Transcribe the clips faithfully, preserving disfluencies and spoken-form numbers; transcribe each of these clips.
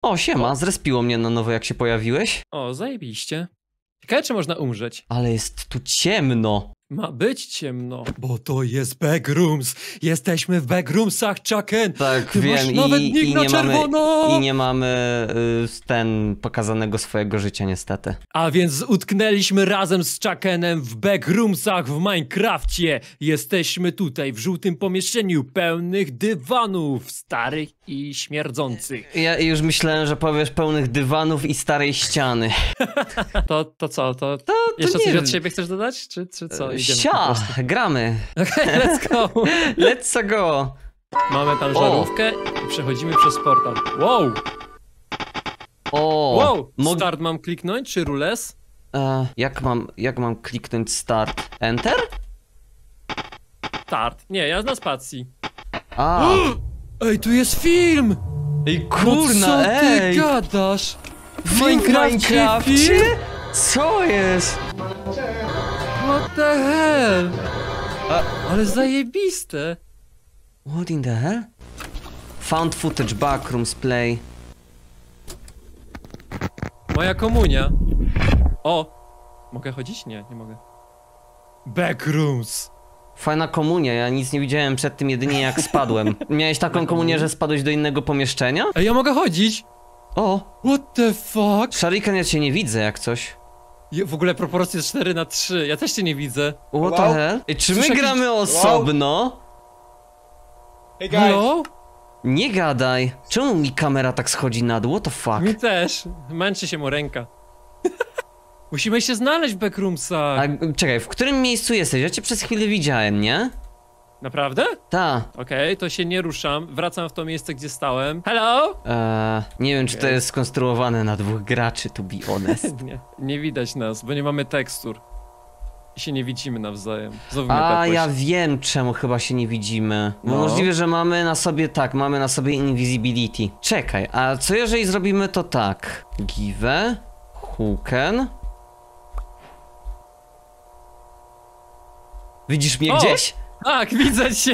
O, siema, zrespiło mnie na nowo, jak się pojawiłeś. O, zajebiście. Ciekawe, czy można umrzeć. Ale jest tu ciemno. Ma być ciemno. Bo to jest Backrooms. Jesteśmy w Backroomsach, Chucken. Tak, Ty wiem. masz I, nawet i, nick i, na nie mamy, czerwono. I nie mamy y, ten pokazanego swojego życia, niestety. A więc utknęliśmy razem z Chuckenem w Backroomsach w Minecrafcie. Jesteśmy tutaj w żółtym pomieszczeniu pełnych dywanów, starych i śmierdzących. Ja już myślałem, że powiesz pełnych dywanów i starej ściany. To, to co? To, To, to jeszcze nie coś wiem. od siebie chcesz dodać? Czy, czy co? Idziemy po Sia, prostu? gramy. Okej, let's go. Let's go. Mamy tam żarówkę i przechodzimy przez portal. Wow! O, Wow! mog- Start mam kliknąć, czy rules? e, jak mam, jak mam kliknąć start? Enter? Start. Nie, ja na spacji. A, Ej, tu jest film! ej No kurna, co ty ej. gadasz? W Film w Minecrafcie Minecrafcie? film? Co jest? What the hell? A- Ale zajebiste. What in the hell? Found footage, backrooms, play. Moja komunia. O! Mogę chodzić? Nie, nie mogę. Backrooms. Fajna komunia, ja nic nie widziałem przed tym, jedynie jak spadłem. Miałeś taką komunię, że spadłeś do innego pomieszczenia? Ej, ja mogę chodzić? O, What the fuck? Sharikan, ja cię nie widzę jak coś. Je- W ogóle proporcja jest cztery na trzy. Ja też cię nie widzę. What the Hello? hell? Ej, czy my Słyszę jakiś- gramy osobno? Hey guys. Hello? Nie gadaj. Czemu mi kamera tak schodzi na dół? What the fuck? Mi też. Męczy się mu ręka. Musimy się znaleźć w Backroomsach. A, czekaj, w którym miejscu jesteś? Ja cię przez chwilę widziałem, nie? Naprawdę? Ta. Okej, to się nie ruszam. Wracam w to miejsce, gdzie stałem. Hello? Eee, nie wiem, czy to jest skonstruowane na dwóch graczy, to be honest. Nie, nie widać nas, bo nie mamy tekstur. I się nie widzimy nawzajem. Znowu mnie A, tepłeś. ja wiem, czemu chyba się nie widzimy. Bo No. możliwe, że mamy na sobie, tak, mamy na sobie invisibility. Czekaj, a co jeżeli zrobimy to tak? Give, hooken. Widzisz mnie O! gdzieś? Tak, widzę cię!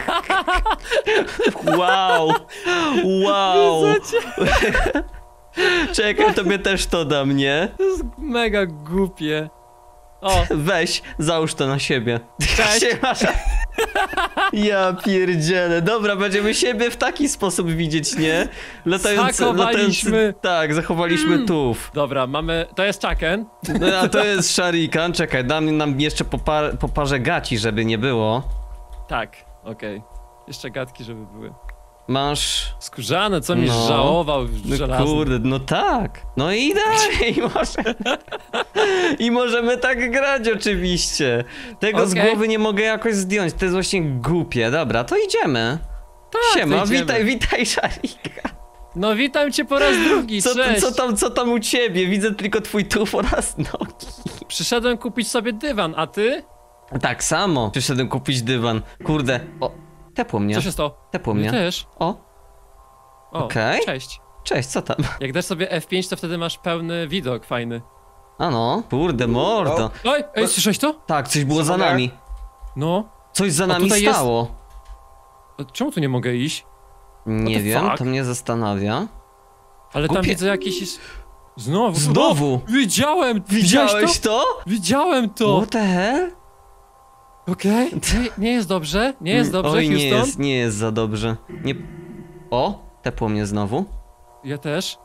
Wow! Wow! Widzę cię! Czekaj, tobie też to dam, nie? To jest mega głupie. O, Weź, załóż to na siebie. Cześć. Siemasz. Ja pierdzielę. Dobra, będziemy siebie w taki sposób widzieć, nie? Latający, Zachowaliśmy. latający, tak, zachowaliśmy Mm. tuf. dobra, mamy... To jest Chucken. No a to jest Sharikan. Czekaj, dam nam jeszcze po, par, po parze gaci, żeby nie było. Tak, okej. Jeszcze gadki, żeby były. Masz... Skórzane, co mi No. żałował No żelazny. kurde, no tak. No i dalej, i może... I możemy tak grać oczywiście. Tego z Okej. głowy nie mogę jakoś zdjąć, to jest właśnie głupie. Dobra, to idziemy. Tak, Siema, to idziemy. witaj, witaj Szarika. No witam cię po raz drugi, Co, cześć. co tam, co tam u ciebie? Widzę tylko twój tuf oraz nogi. Przyszedłem kupić sobie dywan, a ty? Tak samo. Przyszedłem kupić dywan. Kurde. O, tepło mnie. Co się stało? Tepło Mnie mnie. też. O, O, Okej. cześć. cześć, co tam? Jak dasz sobie F pięć, to wtedy masz pełny widok fajny. Ano, kurde, mordo. Oj, ej, słyszałeś to? Tak, coś było za Somewhere? nami. No. Coś za O, nami tutaj jest- stało. A czemu tu nie mogę iść? Nie the wiem, fuck? to mnie zastanawia. Ale tam Głupie. widzę jakiś... Znowu. Znowu? O, widziałem! Widziałeś to? to? Widziałem to! What the hell? Okej. Nie, nie jest dobrze, nie jest dobrze, Oj, nie Houston. jest, nie jest za dobrze. Nie... O, tepło mnie znowu. Ja też.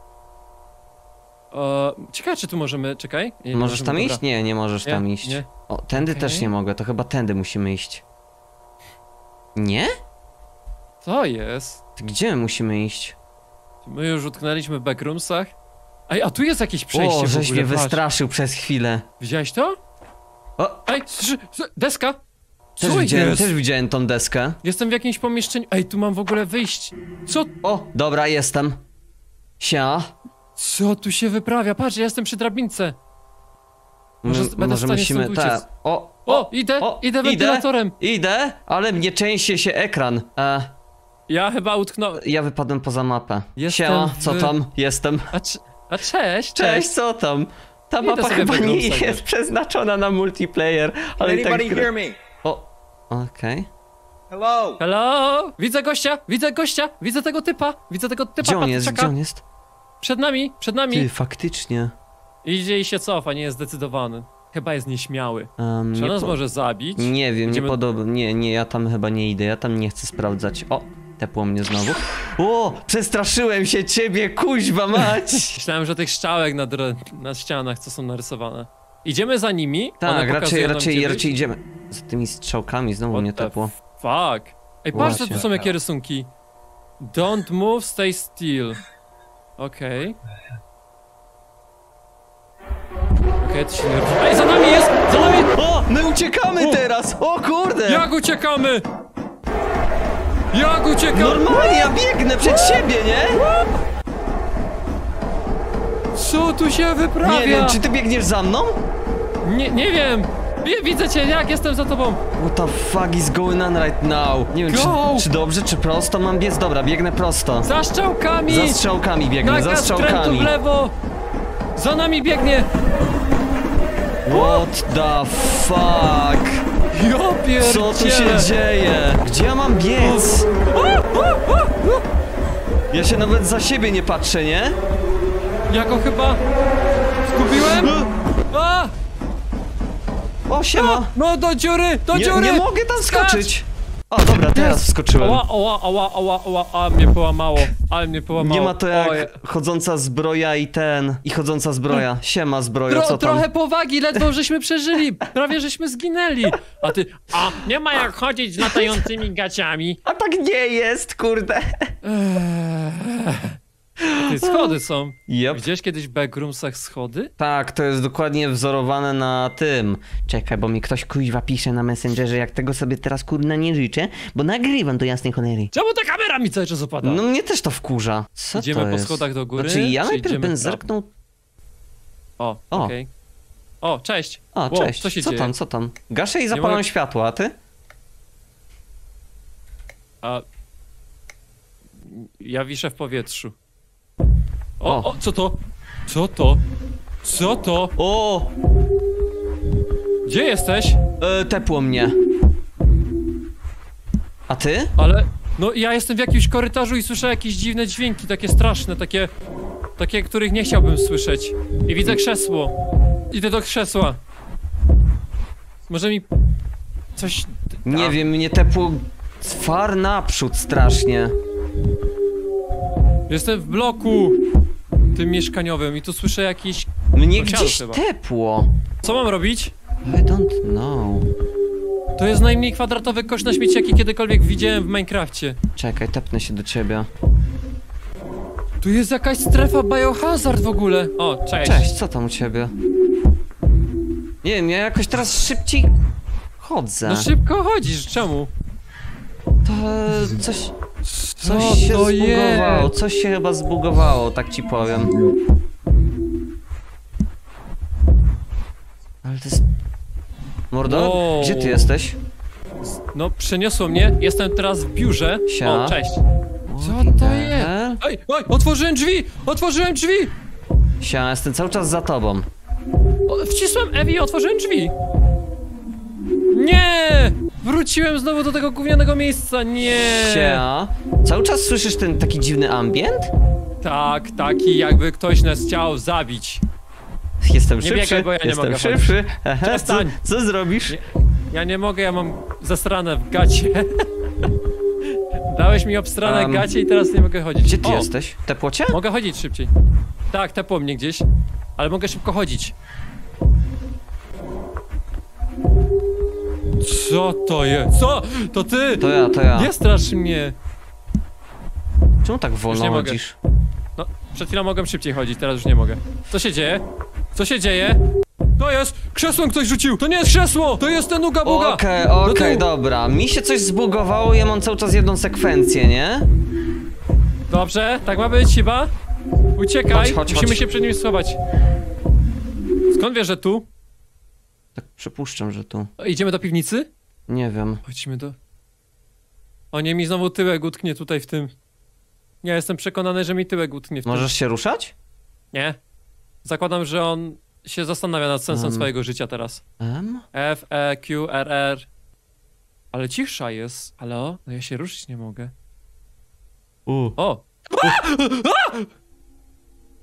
E, ciekawe, czy tu możemy... Czekaj. Nie, nie Możesz możemy, tam dobra. iść? Nie, nie możesz Nie, tam iść. nie. O, tędy Okej. też nie mogę, to chyba tędy musimy iść. Nie? Co jest? Gdzie musimy iść? My już utknęliśmy w backroomsach. Ej, a tu jest jakieś przejście O, w żeś ogóle, mnie patrz. wystraszył przez chwilę. Widziałeś to? O, Ej, słyszy- sły- deska! Co też widziałem, jest? też widziałem tą deskę. Jestem w jakimś pomieszczeniu. Ej, tu mam w ogóle wyjść. Co? O, dobra, jestem. Sia. Co tu się wyprawia? Patrz, ja jestem przy drabince. Może M- będę w może stanie musimy... stąd Ta, uciec. o, O, idę, o, idę wentylatorem. Idę, ale mnie częściej się ekran. E, Ja chyba utknąłem. ja wypadłem poza mapę. Jestem Siema, w- co tam? Jestem. A, cze- a cześć, Cześć, cześć. co tam? Ta Idę mapa sobie chyba nie Backroomsa jest przeznaczona na multiplayer, ale i tak... Anybody gra- hear me? O, okej. Hello. Hello? Widzę gościa, widzę gościa, widzę tego typa, widzę tego typa, Gdzie on jest? patrzaka. Gdzie on jest? Przed nami, przed nami. Ty, faktycznie. Idzie i się cofa, nie jest zdecydowany. Chyba jest nieśmiały. Um, Czy nie on nas po- może zabić? Nie wiem, Idziemy- nie podoba. Nie, nie, ja tam chyba nie idę, ja tam nie chcę sprawdzać. O, tepło mnie znowu. O, przestraszyłem się ciebie, kuźwa mać! Myślałem, że tych strzałek na, dro- na ścianach, co są narysowane. Idziemy za nimi? One Tak, raczej, pokazują nam, raczej, gdzie raczej wyjść? idziemy. Za tymi strzałkami znowu What mnie the tepło. Fuck. Ej, patrz, co tu Właśnie. są jakie rysunki. Don't move, stay still. Okej. Okej, to się nie robi. Ej, za nami jest! Za nami! O, my uciekamy O! teraz! O kurde! Jak uciekamy? Jak uciekamy? Normalnie ja biegnę przed siebie, nie? Co tu się wyprawia? Nie wiem, czy ty biegniesz za mną? Nie, nie wiem. Wi- Widzę cię, jak jestem za tobą. What the fuck is going on right now? Nie wiem, Go! czy, czy dobrze, czy prosto mam biec. Dobra, biegnę prosto. Za strzałkami! Za strzałkami biegnę, za Nakaz skrętu strzałkami. w lewo! Za nami biegnie! What the fuck? Ja pierdzielę! Co tu się dzieje? Gdzie ja mam biec? Ja się nawet za siebie nie patrzę, nie? Ja go chyba zgubiłem? A! O, siema. No do dziury, do Nie, dziury! nie mogę tam Skacz! skoczyć. O, dobra, teraz wskoczyłem. Oła, oła, oła, oła, oła, a mnie połamało, ale mnie połamało. Nie ma to jak Oje. chodząca zbroja i ten, i chodząca zbroja. Siema zbroja, Tro, co tam? trochę powagi, ledwo żeśmy przeżyli, prawie żeśmy zginęli. A ty, a nie ma jak chodzić z latającymi gaciami. A tak nie jest, kurde. Ty, schody są. Yep. Widziałeś kiedyś w backroomsach schody? Tak, to jest dokładnie wzorowane na tym. Czekaj, bo mi ktoś kuźwa pisze na Messengerze, jak tego sobie teraz kurna nie życzę, bo nagrywam do jasnej cholery. Czemu ta kamera mi cały czas opada? No mnie też to wkurza. Co Idziemy to po jest? schodach do góry, Znaczy ja czy najpierw idziemy bym w prawo? zerknął... O, O. okej. O, cześć. A, Wow, cześć, co się co dzieje? tam, co tam? Gaszę i zapalam mogę- światło, a ty? A... Ja wiszę w powietrzu. O, O. o, co to? Co to? Co to? O, Gdzie jesteś? e, tepło mnie. A ty? Ale... No ja jestem w jakimś korytarzu i słyszę jakieś dziwne dźwięki, takie straszne, takie... Takie, których nie chciałbym słyszeć. I widzę krzesło. Idę do krzesła. Może mi... Coś... Nie A. wiem, mnie tepło far naprzód strasznie. Jestem w bloku tym mieszkaniowym i tu słyszę jakieś... Mnie Sąsiadów gdzieś chyba. tepło. Co mam robić? I don't know. To jest najmniej kwadratowy kosz na śmieci, jaki kiedykolwiek widziałem w Minecrafcie. Czekaj, tepnę się do ciebie. Tu jest jakaś strefa biohazard w ogóle. O, cześć. Cześć, co tam u ciebie? Nie wiem, ja jakoś teraz szybciej chodzę. No szybko chodzisz, czemu? To coś... Co Coś się to zbugowało, jest? coś się chyba zbugowało, tak ci powiem. Ale to jest... Mordo? Wow. Gdzie ty jesteś? No, przeniosło mnie, jestem teraz w biurze. Siema. O, cześć. Co What to the jest? hell? Ej, ej, otworzyłem drzwi! Otworzyłem drzwi! Siema, jestem cały czas za tobą. O, wcisłem Ewi i otworzyłem drzwi. Nie! Wróciłem znowu do tego gównianego miejsca, nie! Siema. Cały czas słyszysz ten taki dziwny ambient? Tak, taki jakby ktoś nas chciał zabić. Jestem Nie szybszy, biegaj, bo ja nie jestem mogę szybszy. Aha, co, Przestań. co zrobisz? Nie. Ja nie mogę, ja mam zasrane w gacie. Dałeś mi obstrane Um, gacie i teraz nie mogę chodzić. Gdzie ty O, jesteś? Tepło cię? Mogę chodzić szybciej. Tak, tepło mnie gdzieś, ale mogę szybko chodzić. Co to jest? Co? To ty! To ja, to ja. Nie strasz mnie! Czemu tak wolno nie mogę. chodzisz? No, przed chwilą mogłem szybciej chodzić, teraz już nie mogę. Co się dzieje? Co się dzieje? To jest! Krzesłem ktoś rzucił! To nie jest krzesło! To jest ten Uga Buga! Okej, Do okej, tyłu. dobra. Mi się coś zbugowało, ja mam cały czas jedną sekwencję, nie? Dobrze, tak ma być chyba? Uciekaj, Chodź, chodź, musimy chodź. się przed nim schować. Skąd wiesz, że tu? Tak przypuszczam, że tu. O, idziemy do piwnicy? Nie wiem. Chodźmy do... O nie, mi znowu tyłek utknie tutaj w tym. Ja jestem przekonany, że mi tyłek utknie w tym. Możesz się ruszać? Nie. Zakładam, że on się zastanawia nad sensem Um. swojego życia teraz. M? F, E, Q, R, R. Ale cisza jest. Halo? No ja się ruszyć nie mogę. U. O!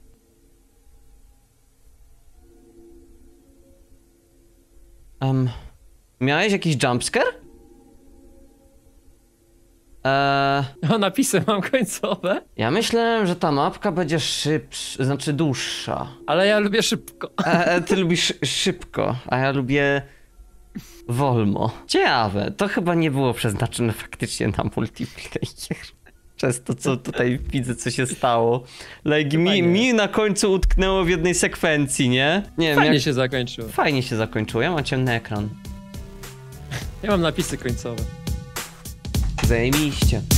Um, miałeś jakiś jumpscare? Eee, O, napisy mam końcowe. ja myślałem, że ta mapka będzie szybsza, znaczy dłuższa. Ale ja lubię szybko. E, e, ty lubisz szybko, a ja lubię wolno. Ciekawe, to chyba nie było przeznaczone faktycznie na multiplayer. Przez to, co tutaj widzę, co się stało. Like, mi, mi na końcu utknęło w jednej sekwencji, nie? Nie wiem, Fajnie jak... się zakończyło. Fajnie się zakończyło, ja mam ciemny ekran. Ja mam napisy końcowe. Zajebiście.